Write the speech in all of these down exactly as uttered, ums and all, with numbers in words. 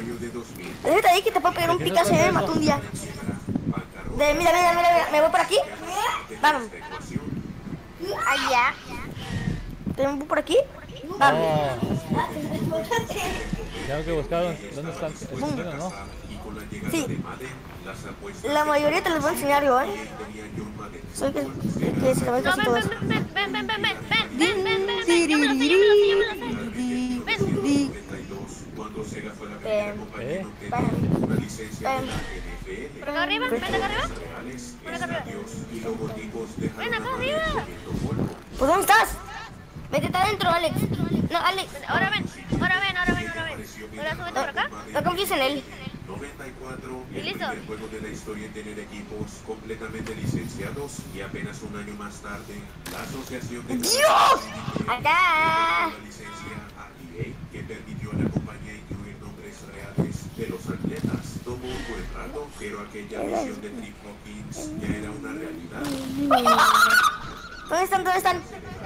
Déjate ahí que te puedo pegar un picazo y me mató un día. De, mira, mira, mira, mira, me voy por aquí. Vamos. Allá. ¿Te voy por aquí? Vamos. Oh. Tengo que buscar dónde están escondidos, ¿no? Sí. La mayoría te los voy a enseñar yo, ¿eh? Soy que, que, que se lo voy a No, casi ven, todos. ven, ven, ven, ven, ven, ven, ven, ven, ven, ven, ven, ven, yo me lo sé, yo me lo sé, yo me lo sé. Ven. Ven. ¿Eh? Ven. ¿Por acá arriba? ¿Ven acá arriba? ¿Ven acá arriba? ven acá arriba. ¿Pues dónde estás? Métete adentro, Alex. No, Alex. Ahora ven, ahora ven, ahora ven, ahora ven. Ahora súbete por acá. No confíes en él. noventa y cuatro, ¿Y el listo? primer juego de la historia en tener equipos completamente licenciados y apenas un año más tarde, la asociación de ¡Dios! Acá. la licencia a E A, que permitió a la compañía incluir nombres reales de los atletas. Tomó un buen rato, pero aquella visión de Trip Hawkins ya era una realidad. ¿Dónde están? ¿Dónde están?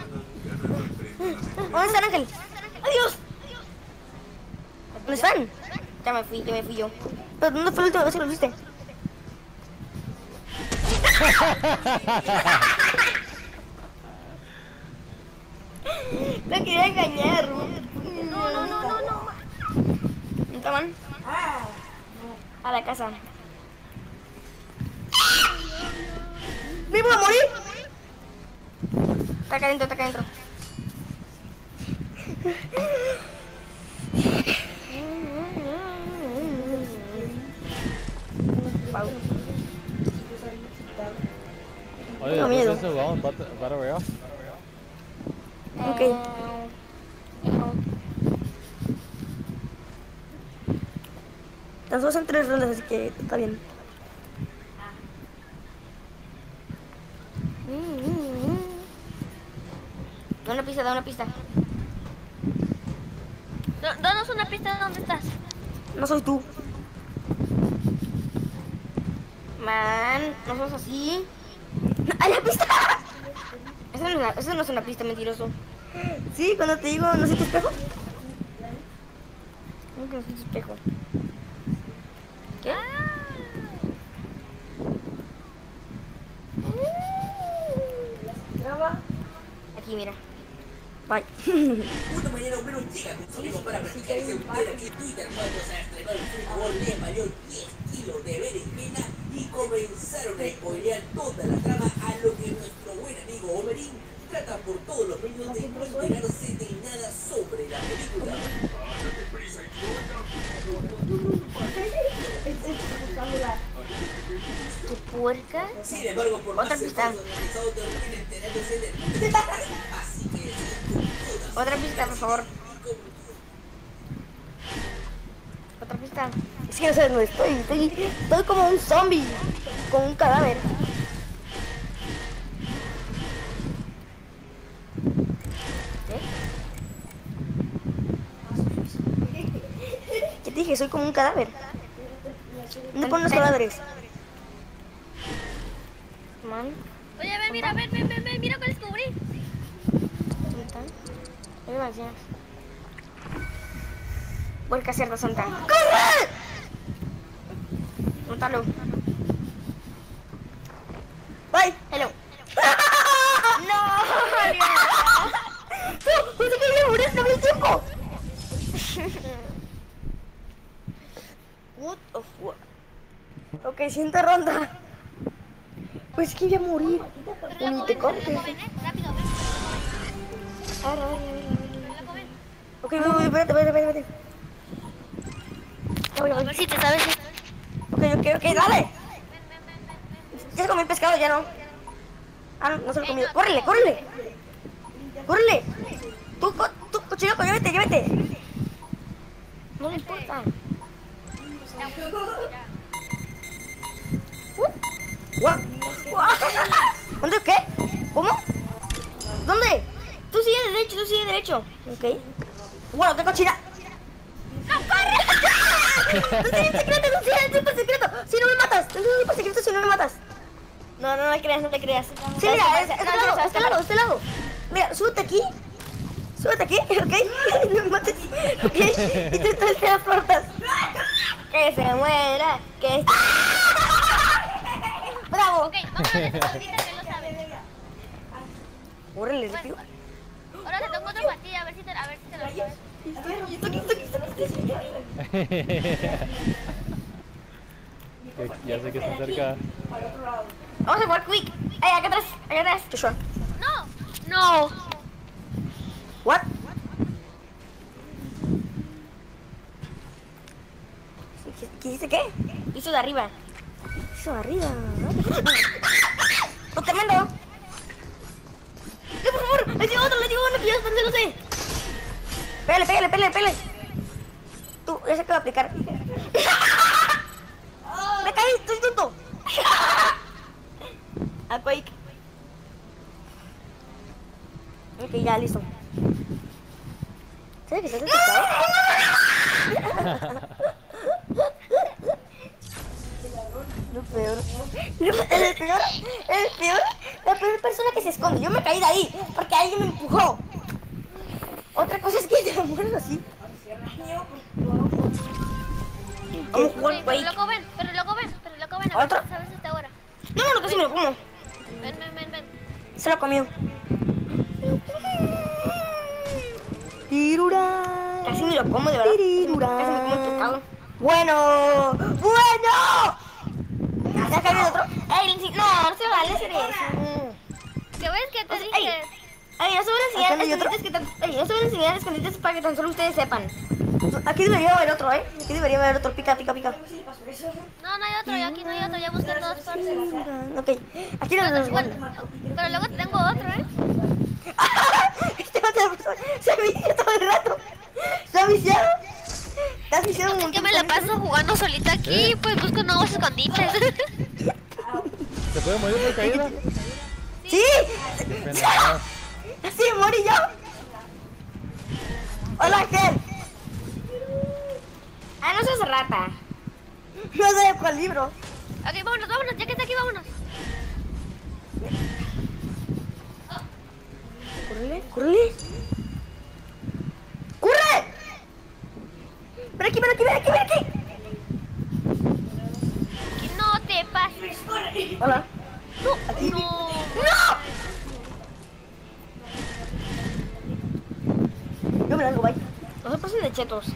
¿Dónde están, Ángel? ¡Adiós! ¿Dónde están? Ya me fui, ya me fui yo. ¿Pero dónde fue la última vez que lo viste? Te quería engañar. No, no, no, no, no. ¿Dónde van? A la casa. ¿Me voy a morir? Está acá adentro, está acá adentro. Pau. Oye, Tengo después miedo. de eso jugamos Battle Battle Royale. Ok. Tan solo son tres rondas, así que está bien. Da una pista, da una pista. D- Danos una pista de dónde estás. No soy tú. Man, no sos así. ¡Ay, la pista! Eso no, es una, eso no es una pista, mentiroso. Sí, cuando te digo, ¿no sé tu espejo? ¿Cómo que no sé tu espejo? ¿Qué? Aquí, mira. Bye. Una mañana Homero llega con su amigo para platicar y se entera que Twitter cuando se estrenó el fútbol le valió diez kilos de berenjena y comenzaron a spoilear toda la trama, a lo que nuestro buen amigo Homerín trata por todos los medios de no enterarse de nada sobre la película. ¿Qué puerca? Sin embargo, por Otra más pista. esfuerzos realizados termina enterándose de así que sí, Otra pista, por favor. Otra pista. Es que no sé dónde estoy. Estoy, estoy como un zombie. Con un cadáver. ¿Qué? ¿Qué te dije? Soy como un cadáver. ¿Dónde ponen los cadáveres? Man. Oye, ven, mira, ven, ven, ven, ven, mira que descubrí. ¿Dónde están? Ahí va, ya. Vuelca cerda santa. ¡Corre! Móntalo. Bye. Hello. No, no, pensé que iba a morir, no vi el tiempo. What the fuck. Ok, siguiente ronda. Pues que iba a morir. Ni te cortes. Ven, eh, rápido, ven. A ver, a ver, a ver, a ver. Loco, ven. Ok, voy, voy, espérate, espérate, espérate. Ya voy, ya A voy. ver si te sabes. Ok, ok, ok, dale. Ya se comió el pescado, ya no. Ah, no, no se lo comió. ¡Córrele, córrele! ¡Córrele! Tú, co tú, cochinoco, llévete, llévete. No le importa. Uh, guau, guau. ¿Dónde qué? ¿Cómo? ¿Dónde? Tú sigue derecho, tú sigue derecho. Ok. Bueno, qué cochina. ¡No, corre! ¡No sigue el secreto, no sigue el super secreto! ¡Si no me matas! ¡No sigue el super secreto si no me matas! No, no, no te creas, no te creas. Sí, mira, es, este lado, este lado, este lado. Mira, súbete aquí. Súbete aquí, ¿ok? No me mates. ¿Ok? Y tú estás en las puertas. que se muera, que... ¡Bravo! Ok, vamos a ver esta ahorita que lo sabe. ¡Órale, rápido! Ahora te toco otro para ti, a ver si te, a ver si te lo sabes. Estoy aquí, estoy aquí, estoy aquí. Que ya sé que se acerca. Vamos a jugar Quick. Ay, acá atrás, acá atrás. Joshua. No, no. What? ¿Qué, qué dice qué? Piso de arriba. Piso de arriba. ¡Oh, tremendo! ¡No, por favor! ¡Le digo otro, le digo uno que yo después no sé! Pégale, pégale, pégale, pégale. Tú, ya sé que voy a aplicar. ¡Me caí! ¡Estoy tonto! A Quake. Ok, ya, listo. ¿Sabes que estás asustado? Lo peor. El peor. El peor. La peor persona que se esconde. Yo me caí de ahí porque alguien me empujó. Otra cosa es que te mueres así. Vamos a jugar Sí, pero Quake. loco ven, pero loco ven, pero loco ven, a ¿Otro? ver si sabes hasta ahora. No, no, no, casi me lo como. Ven, ven, ven, ven. Se lo comió. Tirura. Casi me lo como, de verdad. Tirura. Casi me como el pescado. Bueno. Bueno. ¿Ya cayó otro? Ey, sí, no, no se vale hacer eso. ¿Qué ves que te Ey. dije? Ay, no se van a enseñar ¿Acá no hay otro? escondites que tan... Ay, no se van a enseñar escondites para que tan solo ustedes sepan. Aquí debería haber otro, ¿eh? Aquí debería haber otro. Pica, pica, pica. No, no hay otro, ya aquí no hay otro, ya busqué en todas partes. Ok. Aquí no nos Bueno, guarda. pero luego tengo otro, ¿eh? Este otro persona se ha viciado todo el rato. Se ha viciado. Te has viciado un Es que montón. me la paso jugando solita aquí, pues busco nuevos escondites. ¿Se puede morir por caída? ¡Sí! Qué pena. ¡Sí, morí yo! ¡Hola, Ángel! Ah, no seas rata. No sé cuál libro. Ok, vámonos, vámonos, ya que está aquí, vámonos. ¡Córrele! ¡Córrele! ¡Corre! ¡Ven aquí, ven aquí, ven aquí, ven aquí! Que no te pases. Hola. No, Aquí. no. ¡No! Yo me largo, bye. No se pasen de chetos.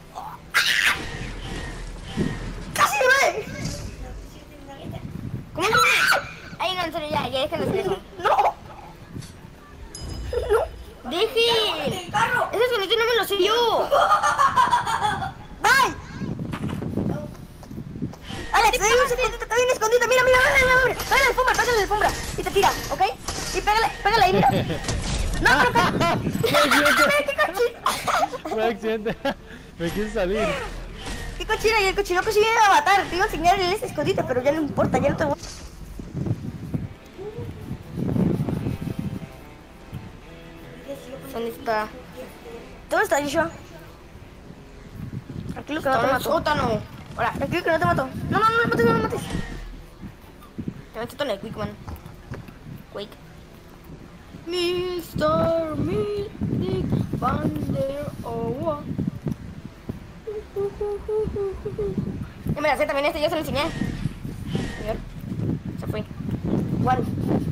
¡Casi me ve! ¿Cómo no? Ay, no, en serio, ya, ya déjenme hacer eso. ¡No! ¡No! ¡Dejen! ¡Ese escondite no me lo sé yo! ¡Bye! Alex, hay un escondite, hay un escondite, mira, mira, mira, mira, mira. Pégale la alfombra, pégale la alfombra. Y te tira, ¿ok? Y pégale, pégale ahí, mira. ¡No, pero qué! ¡Qué cochino! Fue accidente. Me quise salir. ¡Qué cochina! Y el cochino que sí viene a matar. Te iba a enseñar el ese escondite, pero ya no importa, ya no te voy. ¿Dónde está? ¿Dónde está Joshua? Tranquilo que no te mato. Sótano. Hola, tranquilo que no te mato. No, no, no me mates, no me mates. Te meto en el Quick, man. Quick. mister Mystic Bander oh. Yo me la sé también este, yo se lo enseñé. Señor. Se fue. Igual.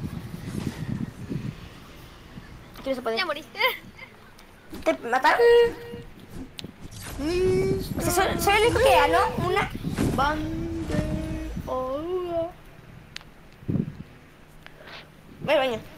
Aquí no se puede. Ya moriste. ¿Te mataron? O sea, soy, soy el único que ganó una banderola. Voy al baño.